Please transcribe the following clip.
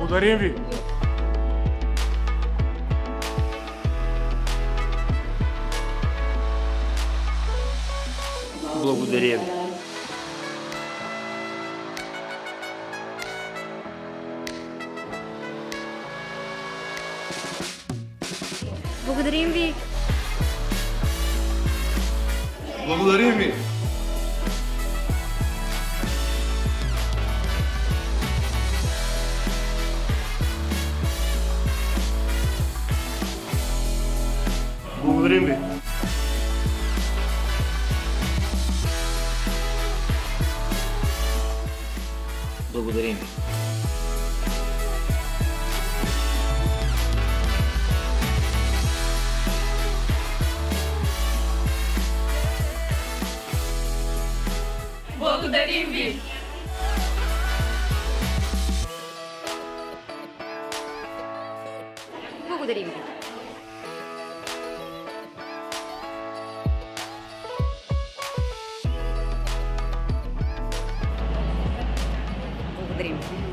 Благодарим ви! Благодаря ви. Благодарим ви! Благодарим ви! Благодарим ви! Благодарим ви. Благодарим ви! Благодарим ви! Благодарим ви!